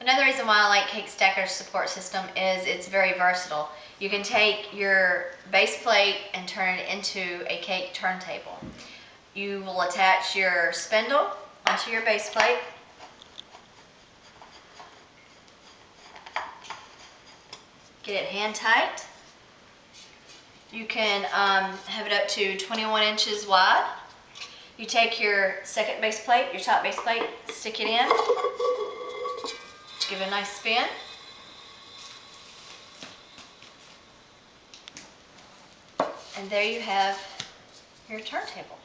Another reason why I like Cake Stacker's support system is it's very versatile. You can take your base plate and turn it into a cake turntable. You will attach your spindle onto your base plate. Get it hand tight. You can have it up to 21 inches wide. You take your second base plate, your top base plate, stick it in, give it a nice spin. And there you have your turntable.